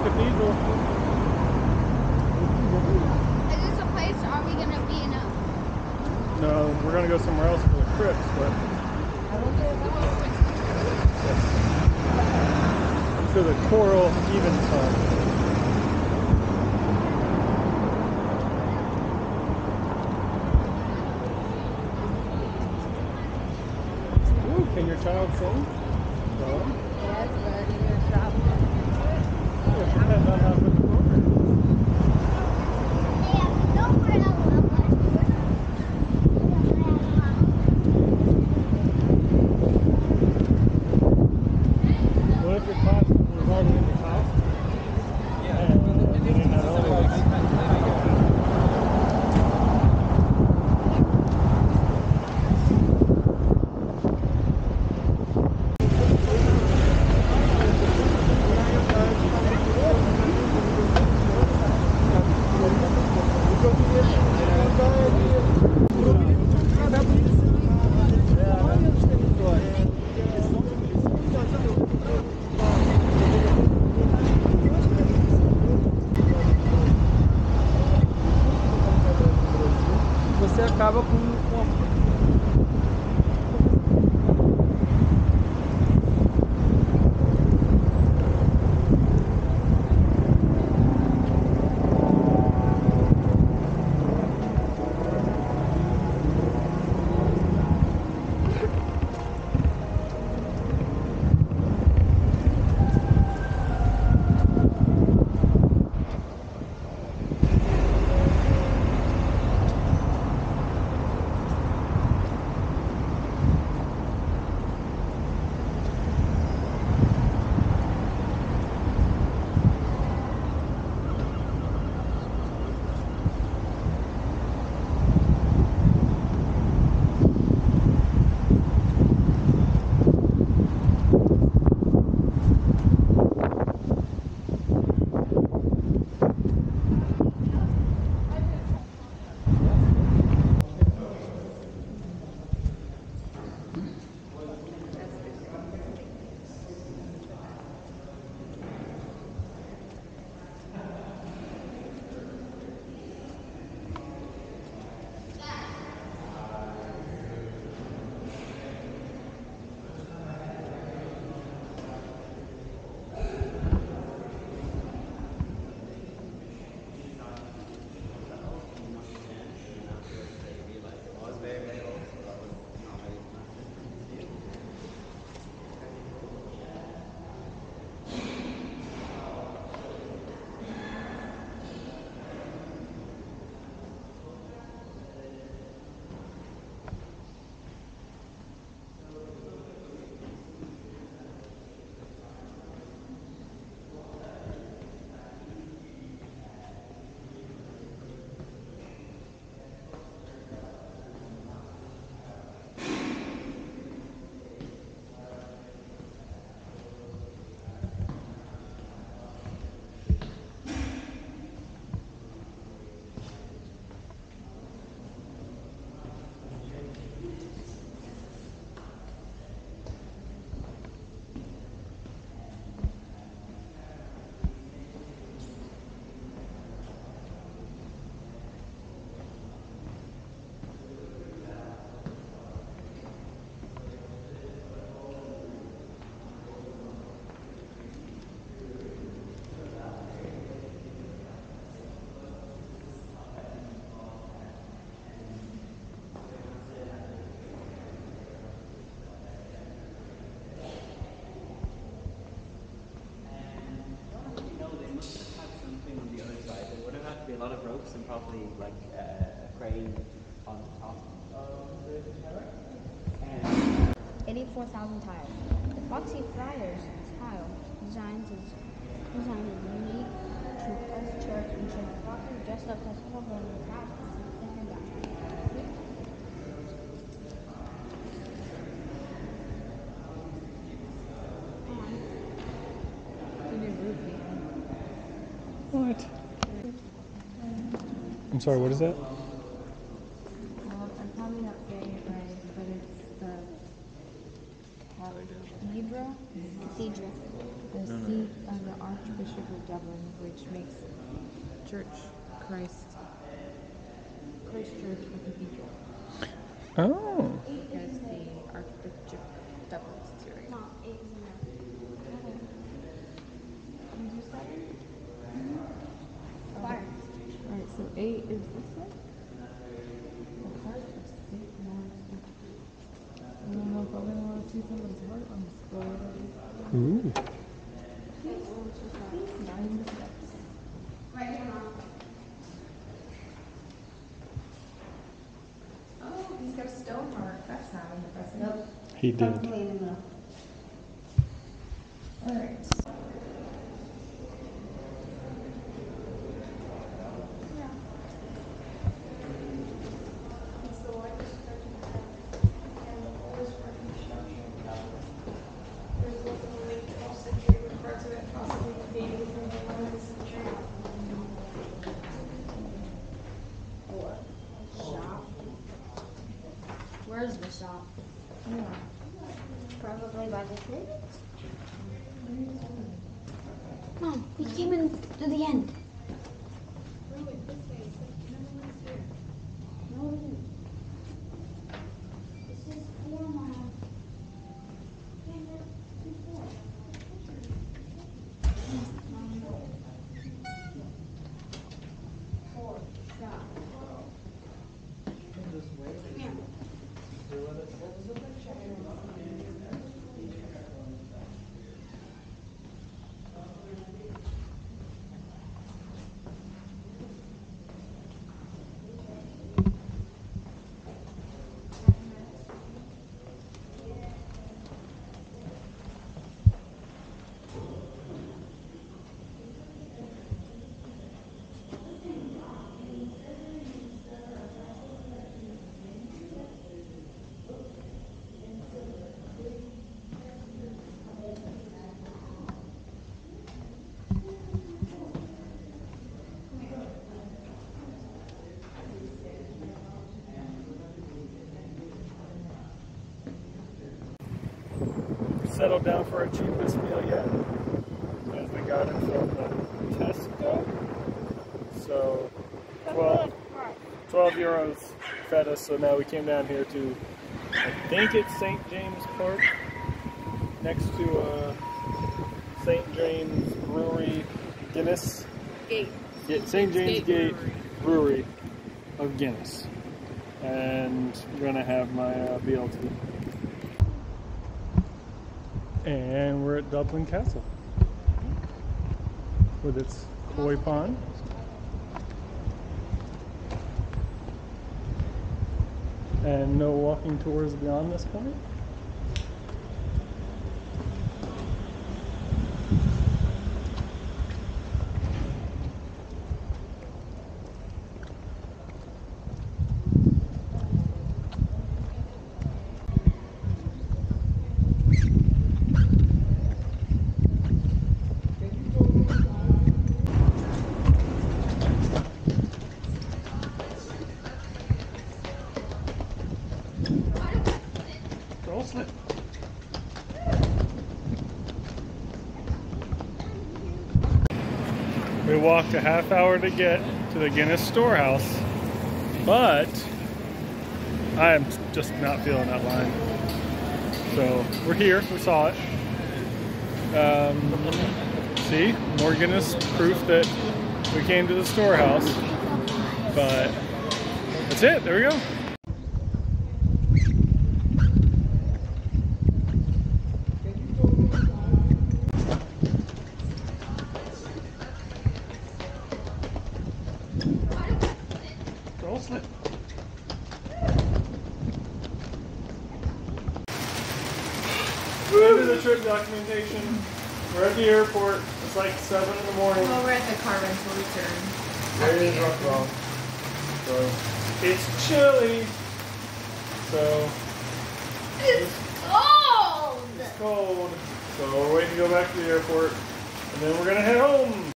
cathedral. Is this a place, are we going to be in a... No, we're going to go somewhere else for the crypts, but... To the Coral Evensong. Ooh, can your child sing? No? Yes, but I think it's stop. Yeah, depends on how good the program is. What if your class was already in the class? Yeah. And they didn't have elevators. Você acaba com A lot of ropes and probably like a crane on the top of the tower. 84,000 tiles. The Foxy Friars tile design is unique to Christ Church and shows foxes dressed up as children with hats and singing back. What? I'm sorry, what is that? I'm probably not saying it right, but it's the Cathedral? Cathedral. The seat of the Archbishop of Dublin, which makes Christ Church a cathedral. Oh. Because the Archbishop of Dublin is here. No, 8 is in there. Did you start it? Fire. Alright, so 8 is this one? The heart of St. Lawrence. I don't know if I'm gonna want to see somebody's heart on the scroll. Ooh. 9 steps. Right here, Mom. Oh, he's got a stone heart. That's not impressive. Nope. He did. Probably in the middle. Alright. It's the largest church in the and the oldest working structure. There's built in the late 12th century, with parts of it possibly dating from the 11th century. Shop. Where's the shop? Yeah. Probably by the pit. Mom, we came in to the end. No, it's this way. It's like no one's here. No, we didn't. This is 4, Mom. Yeah, that's 4. Shop. Yeah. Settled down for our cheapest meal yet, as we got it from the Tesco. So 12 euros fed us, so now we came down here to, I think it's St. James Park, next to St. James Brewery, Guinness. Gate. St. James Gate Brewery of Guinness. And I'm gonna have my BLT. And we're at Dublin Castle with its koi pond. And no walking tours beyond this point. Don't slip. We walked a half hour to get to the Guinness storehouse, but I am just not feeling that line. So we're here, we saw it. See, more Guinness proof that we came to the storehouse, but that's it, there we go. Don't slip. End of the trip documentation. We're at the airport. It's like 7 in the morning. Well, we're at the car rental return. Very rough. So it's chilly. So It's cold! it's cold. So we're waiting to go back to the airport, and then we're gonna head home.